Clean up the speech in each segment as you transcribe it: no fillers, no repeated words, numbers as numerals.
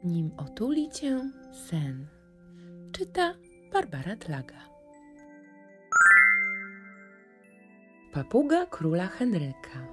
Nim otuli cię sen. Czyta Barbara Dlaga. Papuga króla Henryka.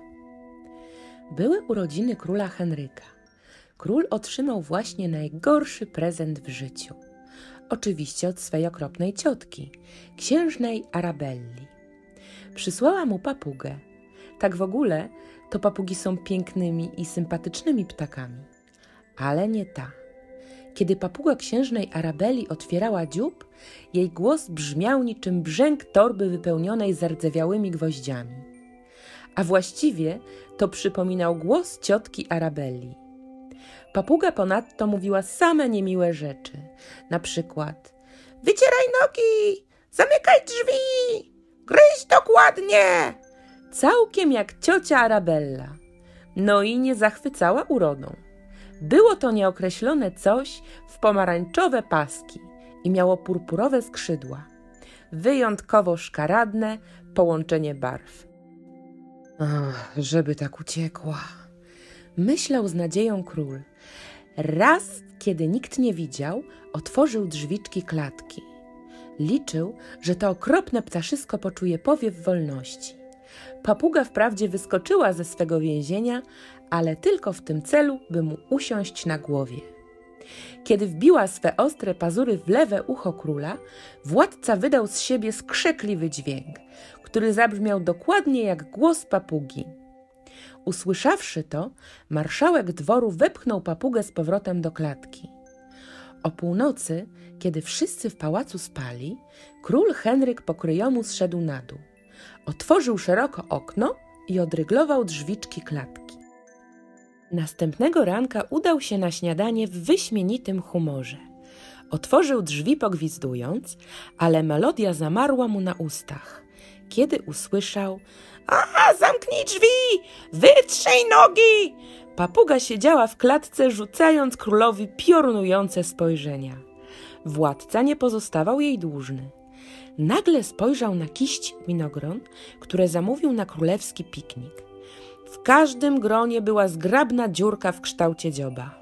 Były urodziny króla Henryka. Król otrzymał właśnie najgorszy prezent w życiu. Oczywiście od swej okropnej ciotki, księżnej Arabelli. Przysłała mu papugę. Tak w ogóle to papugi są pięknymi i sympatycznymi ptakami. Ale nie ta. Kiedy papuga księżnej Arabelli otwierała dziób, jej głos brzmiał niczym brzęk torby wypełnionej zardzewiałymi gwoździami. A właściwie to przypominał głos ciotki Arabelli. Papuga ponadto mówiła same niemiłe rzeczy. Na przykład: wycieraj nogi, zamykaj drzwi, gryź dokładnie. Całkiem jak ciocia Arabella. No i nie zachwycała urodą. Było to nieokreślone coś w pomarańczowe paski i miało purpurowe skrzydła. Wyjątkowo szkaradne połączenie barw. Ach, żeby tak uciekła, myślał z nadzieją król. Raz, kiedy nikt nie widział, otworzył drzwiczki klatki. Liczył, że to okropne ptaszysko poczuje powiew wolności. Papuga wprawdzie wyskoczyła ze swego więzienia, ale tylko w tym celu, by mu usiąść na głowie. Kiedy wbiła swe ostre pazury w lewe ucho króla, władca wydał z siebie skrzekliwy dźwięk, który zabrzmiał dokładnie jak głos papugi. Usłyszawszy to, marszałek dworu wepchnął papugę z powrotem do klatki. O północy, kiedy wszyscy w pałacu spali, król Henryk po kryjomu zszedł na dół. Otworzył szeroko okno i odryglował drzwiczki klatki. Następnego ranka udał się na śniadanie w wyśmienitym humorze. Otworzył drzwi pogwizdując, ale melodia zamarła mu na ustach, kiedy usłyszał: „A, zamknij drzwi! Wytrzej nogi!” Papuga siedziała w klatce, rzucając królowi piorunujące spojrzenia. Władca nie pozostawał jej dłużny. Nagle spojrzał na kiść winogron, które zamówił na królewski piknik. W każdym gronie była zgrabna dziurka w kształcie dzioba.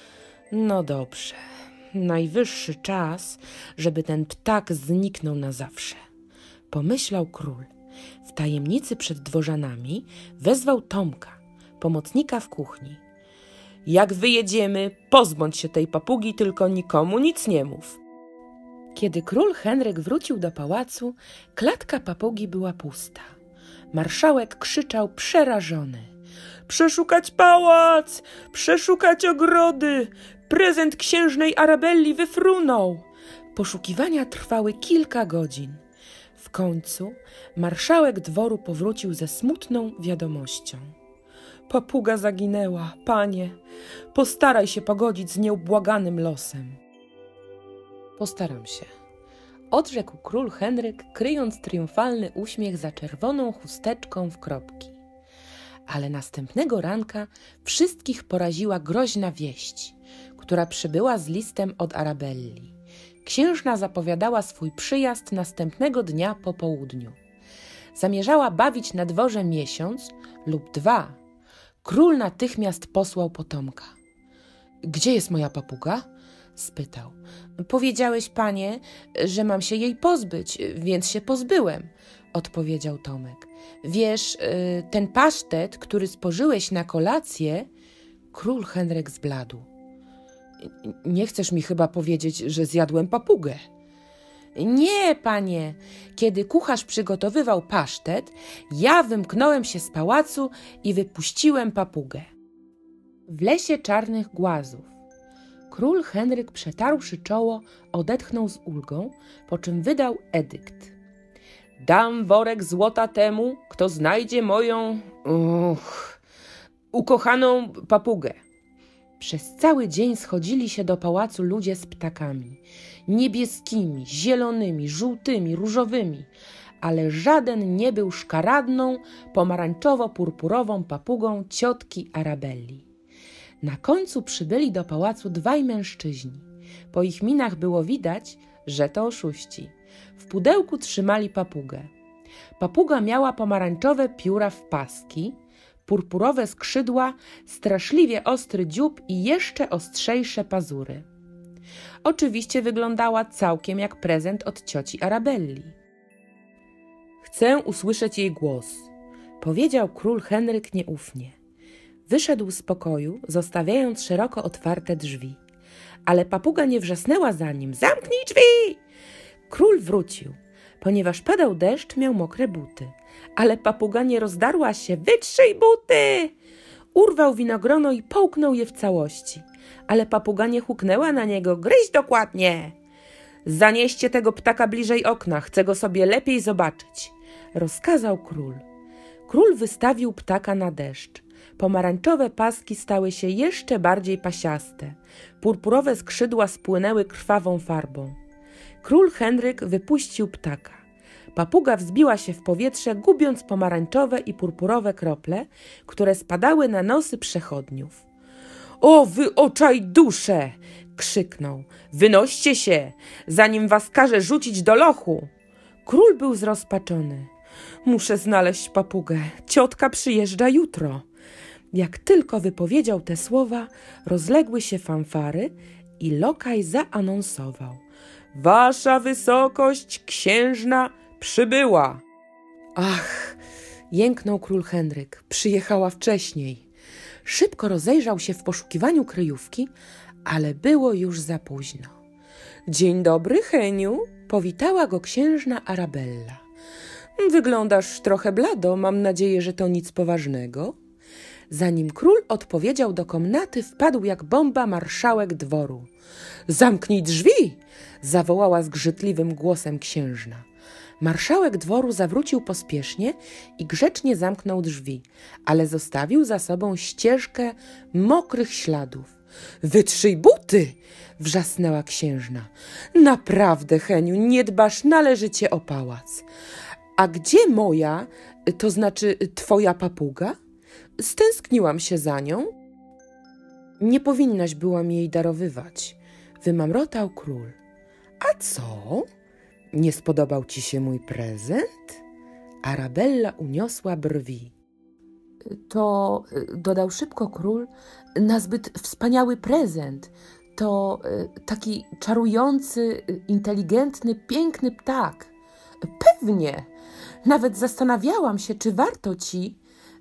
No dobrze, najwyższy czas, żeby ten ptak zniknął na zawsze, pomyślał król. W tajemnicy przed dworzanami wezwał Tomka, pomocnika w kuchni. Jak wyjedziemy, pozbądź się tej papugi, tylko nikomu nic nie mów. Kiedy król Henryk wrócił do pałacu, klatka papugi była pusta. Marszałek krzyczał przerażony: „Przeszukać pałac! Przeszukać ogrody! Prezent księżnej Arabelli wyfrunął!” Poszukiwania trwały kilka godzin. W końcu marszałek dworu powrócił ze smutną wiadomością. „Papuga zaginęła, panie. Postaraj się pogodzić z nieubłaganym losem.” „Postaram się”, odrzekł król Henryk, kryjąc triumfalny uśmiech za czerwoną chusteczką w kropki. Ale następnego ranka wszystkich poraziła groźna wieść, która przybyła z listem od Arabelli. Księżna zapowiadała swój przyjazd następnego dnia po południu. Zamierzała bawić na dworze miesiąc lub 2. Król natychmiast posłał po Tomka. „Gdzie jest moja papuga?” spytał. „Powiedziałeś, panie, że mam się jej pozbyć, więc się pozbyłem”, odpowiedział Tomek. „Wiesz, ten pasztet, który spożyłeś na kolację...” Król Henryk zbladł. „Nie chcesz mi chyba powiedzieć, że zjadłem papugę?” „Nie, panie. Kiedy kucharz przygotowywał pasztet, ja wymknąłem się z pałacu i wypuściłem papugę.” W lesie czarnych głazów król Henryk, przetarłszy czoło, odetchnął z ulgą, po czym wydał edykt. „Dam worek złota temu, kto znajdzie moją ukochaną papugę”. Przez cały dzień schodzili się do pałacu ludzie z ptakami. Niebieskimi, zielonymi, żółtymi, różowymi. Ale żaden nie był szkaradną, pomarańczowo-purpurową papugą ciotki Arabelli. Na końcu przybyli do pałacu 2 mężczyźni. Po ich minach było widać, że to oszuści. W pudełku trzymali papugę. Papuga miała pomarańczowe pióra w paski, purpurowe skrzydła, straszliwie ostry dziób i jeszcze ostrzejsze pazury. Oczywiście wyglądała całkiem jak prezent od cioci Arabelli. Chcę usłyszeć jej głos, powiedział król Henryk nieufnie. Wyszedł z pokoju, zostawiając szeroko otwarte drzwi. Ale papuga nie wrzasnęła za nim. Zamknij drzwi! Król wrócił. Ponieważ padał deszcz, miał mokre buty. Ale papuga nie rozdarła się. Wytrzyj buty! Urwał winogrono i połknął je w całości. Ale papuga nie huknęła na niego. Gryź dokładnie! Zanieście tego ptaka bliżej okna. Chcę go sobie lepiej zobaczyć. Rozkazał król. Król wystawił ptaka na deszcz. Pomarańczowe paski stały się jeszcze bardziej pasiaste. Purpurowe skrzydła spłynęły krwawą farbą. Król Henryk wypuścił ptaka. Papuga wzbiła się w powietrze, gubiąc pomarańczowe i purpurowe krople, które spadały na nosy przechodniów. O, wy oczajdusze! Krzyknął. Wynoście się, zanim was każę rzucić do lochu. Król był zrozpaczony. Muszę znaleźć papugę. Ciotka przyjeżdża jutro. Jak tylko wypowiedział te słowa, rozległy się fanfary i lokaj zaanonsował. Wasza wysokość księżna przybyła. Ach, jęknął król Henryk. Przyjechała wcześniej. Szybko rozejrzał się w poszukiwaniu kryjówki, ale było już za późno. Dzień dobry, Heniu, powitała go księżna Arabella. Wyglądasz trochę blado, mam nadzieję, że to nic poważnego. Zanim król odpowiedział, do komnaty wpadł jak bomba marszałek dworu. Zamknij drzwi! Zawołała zgrzytliwym głosem księżna. Marszałek dworu zawrócił pospiesznie i grzecznie zamknął drzwi, ale zostawił za sobą ścieżkę mokrych śladów. Wytrzyj buty! Wrzasnęła księżna. Naprawdę, Heniu, nie dbasz należycie o pałac. A gdzie moja, to znaczy twoja papuga? Stęskniłam się za nią. Nie powinnaś była mi jej darowywać, wymamrotał król. A co? Nie spodobał ci się mój prezent? Arabella uniosła brwi. To, dodał szybko król, nazbyt wspaniały prezent. To taki czarujący, inteligentny, piękny ptak. Pewnie. Nawet zastanawiałam się, czy warto ci,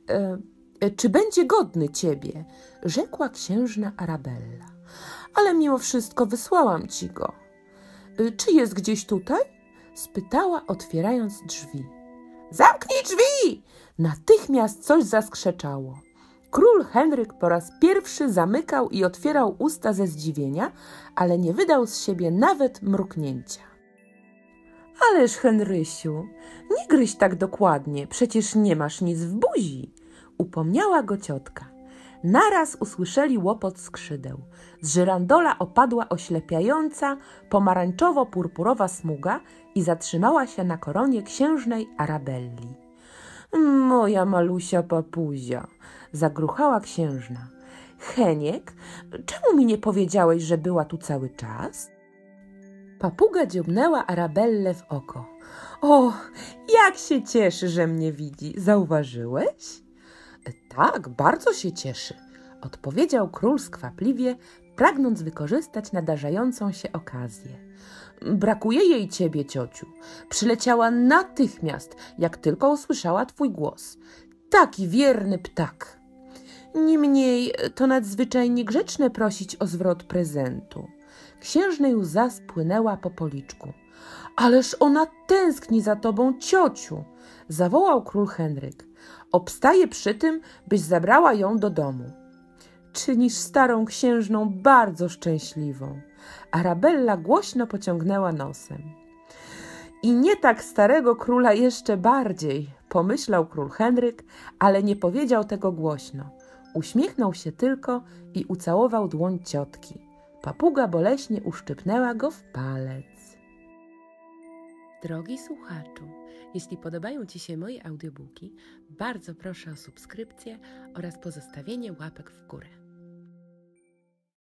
czy będzie godny ciebie, rzekła księżna Arabella. Ale mimo wszystko wysłałam ci go. Czy jest gdzieś tutaj? Spytała, otwierając drzwi. Zamknij drzwi! Natychmiast coś zaskrzeczało. Król Henryk po raz pierwszy zamykał i otwierał usta ze zdziwienia, ale nie wydał z siebie nawet mruknięcia. Ależ, Henrysiu, nie gryź tak dokładnie, przecież nie masz nic w buzi, upomniała go ciotka. Naraz usłyszeli łopot skrzydeł. Z żyrandola opadła oślepiająca, pomarańczowo-purpurowa smuga i zatrzymała się na koronie księżnej Arabelli. Moja malusia papuzia, zagruchała księżna. Heniek, czemu mi nie powiedziałeś, że była tu cały czas? Papuga dziobnęła Arabellę w oko. O, jak się cieszy, że mnie widzi. Zauważyłeś? Tak, bardzo się cieszy, odpowiedział król skwapliwie, pragnąc wykorzystać nadarzającą się okazję. Brakuje jej ciebie, ciociu. Przyleciała natychmiast, jak tylko usłyszała twój głos. Taki wierny ptak. Niemniej to nadzwyczaj grzeczne prosić o zwrot prezentu. Księżnej łza spłynęła po policzku. Ależ ona tęskni za tobą, ciociu, zawołał król Henryk. Obstaje przy tym, byś zabrała ją do domu. Czynisz starą księżną bardzo szczęśliwą. Arabella głośno pociągnęła nosem. I nie tak starego króla jeszcze bardziej, pomyślał król Henryk, ale nie powiedział tego głośno. Uśmiechnął się tylko i ucałował dłoń ciotki. Papuga boleśnie uszczypnęła go w palec. Drogi słuchaczu, jeśli podobają ci się moje audiobooki, bardzo proszę o subskrypcję oraz pozostawienie łapek w górę.